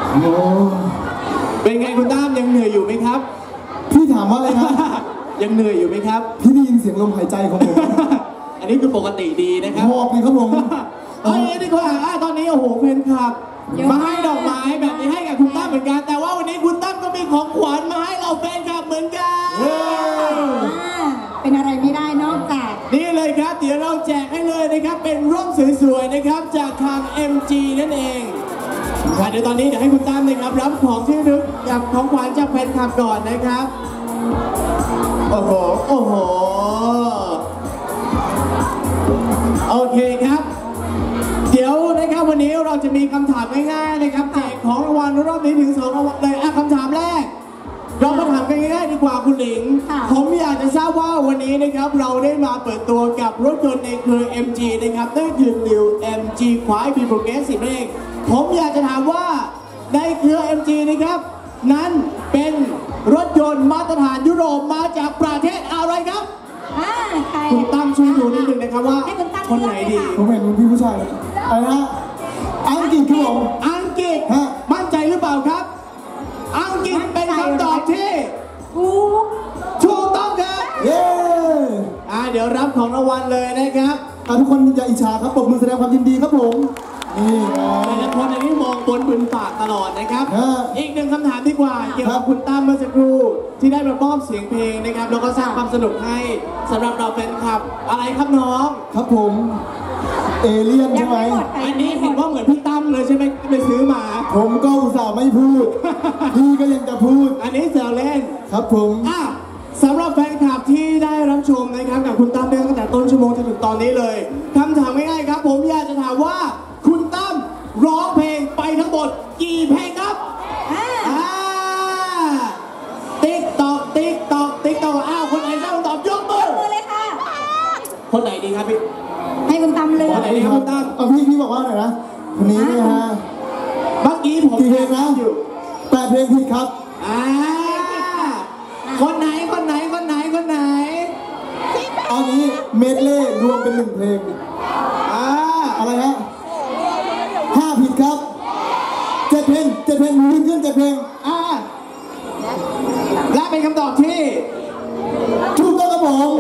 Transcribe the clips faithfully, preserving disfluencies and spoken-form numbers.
โอ้เป็นไงคุณตั้มยังเหนื่อยอยู่ไหมครับพี่ถามว่าอะไรครับยังเหนื่อยอยู่ไหมครับพี่ได้ยินเสียงลมหายใจของผมอันนี้คือปกติดีนะครับหอบเลยครับผมเอาอย่างนี้ดีกว่าตอนนี้โอ้โหแฟนคลับมาให้ดอกไม้แบบนี้ให้กับคุณตั้มเหมือนกันแต่ว่าวันนี้คุณตั้มก็มีของขวัญมาให้เราแฟนคลับเหมือนกันเป็นอะไรไม่ได้นอกจากนี่เลยครับเดี๋ยวเราแจกให้เลยนะครับเป็นร่มสวยๆนะครับจากทาง เอ็ม จี นั่นเองเดี๋ยวตอนนี้เดี๋ยวให้คุณตั้มนะครับรับของที่ระลึกกับของขวัญจากแฟนคลับก่อนนะครับโอ้โหโอ้โหโอเคครับเดี๋ยวนะครับวันนี้เราจะมีคำถามง่ายๆนะครับแจกของรางวัลรอบนี้ถึงสองรางวัลเลยอ่ะคำถามแรกเรามาถามกันง่ายๆดีกว่าคุณหลิงผมอยากจะทราบว่าวันนี้นะครับเราได้มาเปิดตัวกับรถยนต์ในเครือ เอ็ม จี นะครับนั่นคือ New เอ็ม จี ไฟว์ Progressive เองผมอยากจะถามว่าในเครือ เอ็ม จี นะครับนั้นเป็นรถยนต์มาตรฐานยุโรปมาจากประเทศอะไรครับคุณตั้มช่วยดูนิดนึงนะครับว่าคนไหนดีผมเห็นพี่ผู้ชายอะไรนะอังกฤษครับผมอังกฤษมั่นใจหรือเปล่าครับอังกฤษเป็นคำตอบที่ถูกถูกต้องครับเย้อ่าเดี๋ยวรับของรางวัลเลยนะครับทุกคนอย่าอิจฉาครับปรบมือแสดงความยินดีครับผมนี่แต่ละคนในนี้มองบนบนปากตลอดนะครับอีกหนึ่งคำถามดีกว่าเกี่ยวกับคุณตั้มเมื่อสักครู่ที่ได้มามอบเสียงเพลงนะครับแล้วก็สร้างความสนุกให้สำหรับเราแฟนคลับอะไรครับน้องครับผมเอเลี่ยนใช่ไหมอันนี้เห็นว่าเหมือนพี่ตั้มเลยใช่ไหมไปซื้อมาผมก็อุตส่าห์ไม่พูดพี่ก็ยังจะพูดอันนี้แซวเล่นครับผมอ่ะสำหรับแฟนคลับที่ได้รับชมนะครับกับคุณตั้มตั้งแต่ต้นชั่วโมงจนถึงตอนนี้เลยคำถามง่ายๆครับผมอยากจะถามว่าคุณตั้มร้องเพลงไปทั้งหมดกี่เพลงครับติ๊กตอกติ๊กตอกติ๊กตอกอ้าวคนไหนทราบคำตอบยกมือเลยค่ะคนไหนดีครับพี่ให้คุณตั้มเลยคนไหนดีครับคุณตั้มเอาพี่พี่บอกว่าหน่อยนะคนนี้นะฮะเมื่อกี้ผมกี่เพลงนะแปดเพลงผิดครับอ่าคนไหนคนไหนคนไหนคนไหนเอานี้เมดเล่รวมเป็นหนึ่งเพลงอ่าอะไรฮะห้าผิดครับเจ็ดเพลงเจ็ดเพลงขึ้นขึ้นเจ็ดเพลงอ่าและเป็นคำตอบที่ถูกต้องครับผม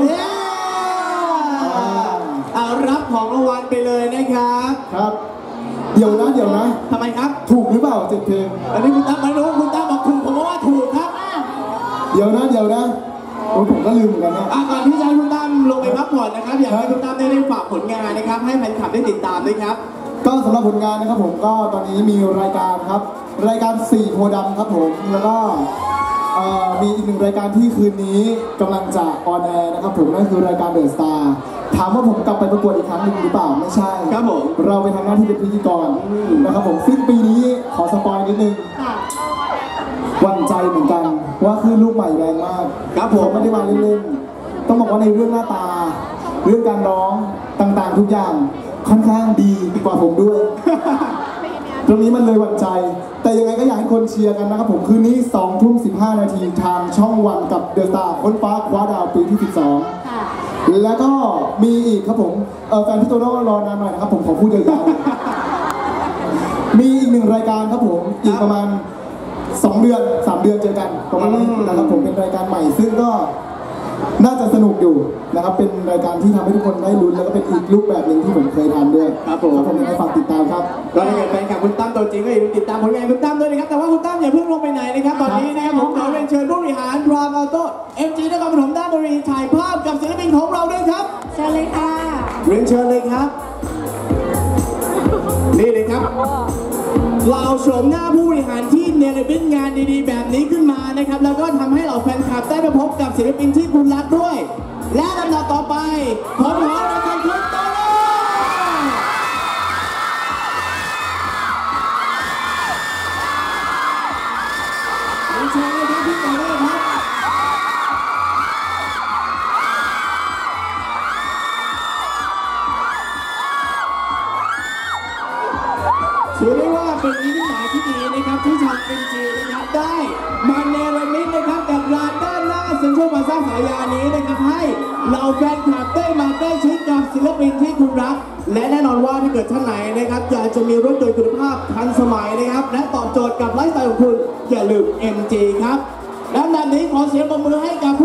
เอารับของรางวัลไปเลยนะครับครับเดี๋ยวนะเดี๋ยวนะทำไมครับถูกหรือเปล่าเจ็ดเพลงอันนี้คุณตั้มไม่รู้คุณตั้มบอกถูกผมว่าถูกครับเดี๋ยวนะเดี๋ยวนะโอ้ผมก็ลืมเหมือนกันนะก่อนที่จะให้คุณตั้มลงไปพักผ่อนนะครับอยากให้คุณตั้มได้ได้ฝากผลงานนะครับให้แฟนคลับได้ติดตามด้วยครับก็สำหรับผลงานนะครับผมก็ตอนนี้มีรายการครับรายการสี่โพดำครับผมแล้วก็มีอีกหนึ่งรายการที่คืนนี้กำลังจะออนแอร์นะครับผมนั่นคือรายการเดอะสตาร์ถามว่าผมกลับไปประกวดอีกครั้งหนึ่งหรือเปล่าไม่ใช่ครับผมเราไปทำหน้าที่เป็นพิธีกรนะครับผมซึ่งปีนี้ขอสปอยนิดนึงหวั่นใจเหมือนกันว่าคือลูกใหม่แรงมากครับผมไม่ได้มาเล่นๆต้องบอกว่าในเรื่องหน้าตาเรื่องการร้องต่างๆทุกอย่างค่อนข้างดีกว่าผมด้วย ตรงนี้มันเลยหวั่นใจแต่ยังไงก็อยากให้คนเชียร์กันนะครับผมคืนนี้สองทุ่มสิบห้านาทีทางช่องวันกับเดอะสตาร์ค้นฟ้าคว้าดาวปีที่สิบสองแล้วก็มีอีกครับผมแฟนพี่โตโน่รอนานหน่อยนะครับผมขอพูดยาวๆมีอีกหนึ่งรายการครับผมอีกประมาณสองเดือนสามเดือนเจอกันประมาณนี้นะครับผมเป็นรายการใหม่ซึ่งก็น่าจะสนุกอยู่นะครับเป็นรายการที่ทำให้ทุกคนได้ลุ้นแล้วก็เป็นอีกรูปแบบหนึ่งที่ผมเคยทำด้วยครับผมผมอยากให้ฝากติดตามครับก็ถ้าเกิดแฟนคลับคุณตั้มตัวจริงก็อย่าลืมติดตามผลงานคุณตั้มด้วยนะครับแต่ว่าคุณตั้มอย่าเพิ่งลงไปไหนนะครับตอนนี้นะครับผมขอเรียนเชิญผู้บริหารรามออโต้ เอ็ม จี นครปฐมด้านบริหารถ่ายภาพกับศิลปินของเราด้วยครับเชิญเลยค่ะเรียนเชิญเลยครับนี่เลยครับเราโฉมหน้าผู้บริหารที่เนรมิตงานดีๆแบบนี้ขึ้นมานะครับแล้วก็ทำให้เราแฟนคลับได้มาพบกับศิลปินที่คุณรักด้วยและลำดับต่อไปผมขอเรียนเชิญคุณโตโน่เรียนเชิญเลยครับพี่โตโน่ครับถือได้ว่าเป็นนิมิตหมายที่ดีนะครับที่ชาวเอ็นจีนะครับได้มาเนรมิตนะครับกับลานด้านหน้าเซ็นทรัลพลาซ่าสายานี้นะครับให้เหล่าแฟนคลับได้มาใกล้ชิดกับศิลปินที่คุณรักและแน่นอนว่าถ้าเกิดท่านไหนนะครับอยากจะมีรถยนต์คุณภาพทันสมัยนะครับและตอบโจทย์กับไลฟ์สไตล์ของคุณอย่าลืม เอ็ม จี ครับและแบบนี้ขอเสียงปรบมือให้กับ